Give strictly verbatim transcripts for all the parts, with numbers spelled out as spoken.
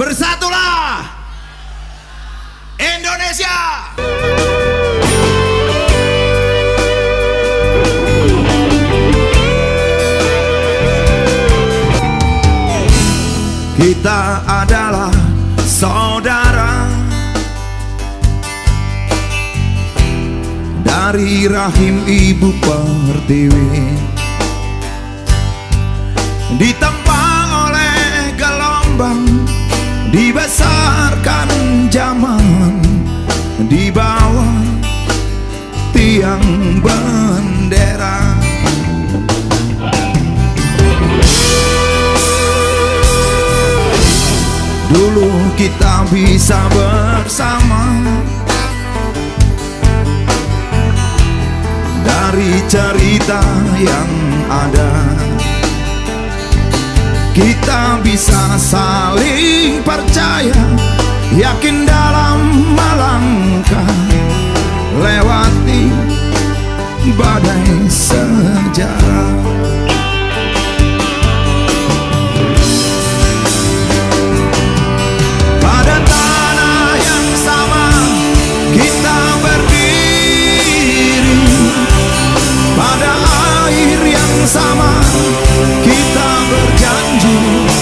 Bersatulah Indonesia. Kita adalah saudara dari rahim ibu pertiwi, ditempa oleh gelombang, dibesarkan zaman, di bawah tiang bendera. Dulu kita bisa bersama, dari cerita yang ada kita bisa saling percaya, yakin dalam melangkah lewati badai sejarah. Pada tanah yang sama kita berdiri, pada air yang sama kita berjanji,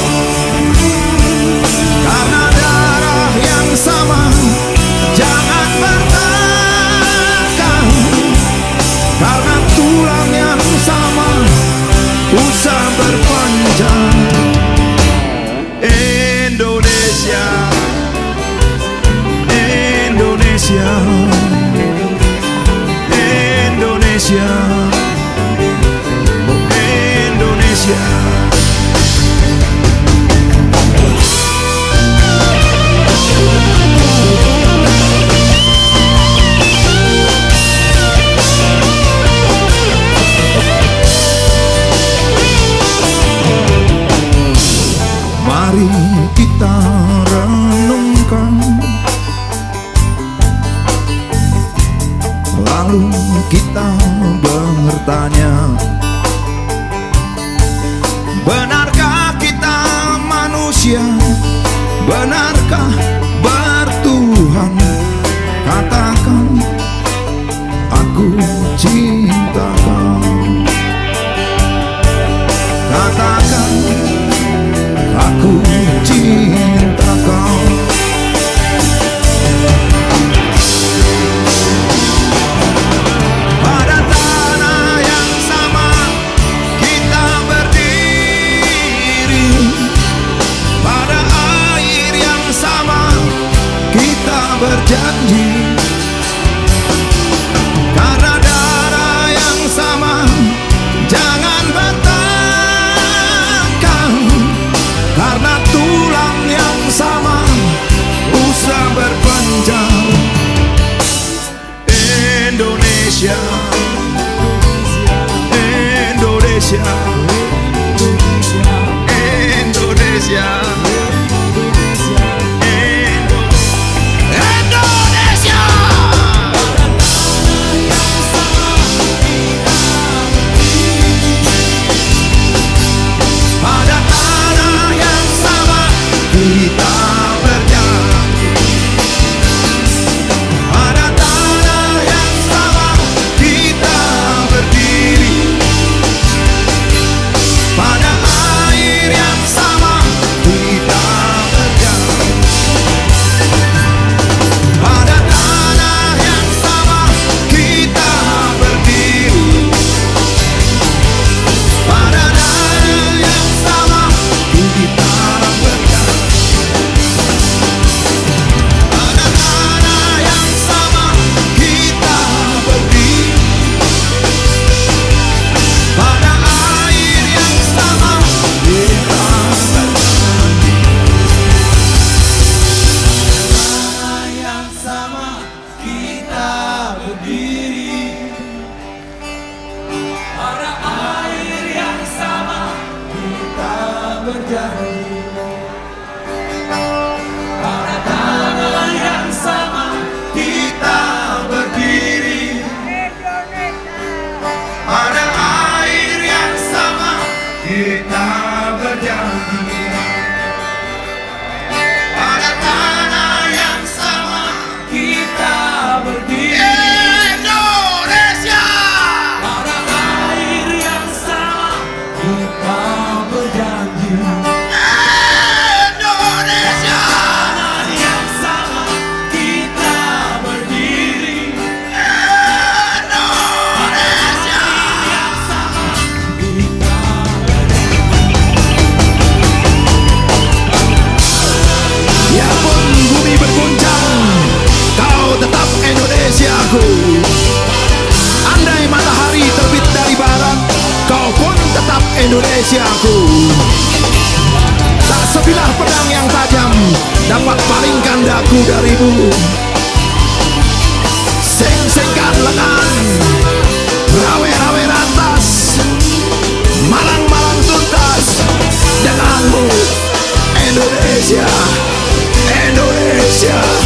karena darah yang sama jangan bertengkar, karena tulang yang sama usah berpanjang. Indonesia, Indonesia, Indonesia, Indonesia. Mari kita renungkan, lalu kita bertanya, benarkah kita manusia? Benarkah bertuhan? Katakan, aku cinta kau. Katakan, aku cinta kau. Pada tanah yang sama kita berdiri, pada air yang sama kita berjanji, karena darah yang sama jangan bertengkar, karena tulang yang sama usah berpanjang. Indonesia, Indonesia, Indonesia, Indonesia. Pada tanah yang sama kita berjanji, pada tanah yang sama kita berdiri, pada air yang sama kita berjanji, pada tanah yang sama kita berdiri, pada darah yang sama kita berjanji, pada tanah yang sama kita berdiri, pada air yang sama kita berjanji, tanah yang sama kita berdiri, pada air yang sama kita berjanji, pada tanah yang sama kita berdiri, pada air yang sama kita berjanji, aku darimu. Seng-sengkan lengan, rawe-rawe rantas, malang-malang tuntas denganmu Indonesia, Indonesia.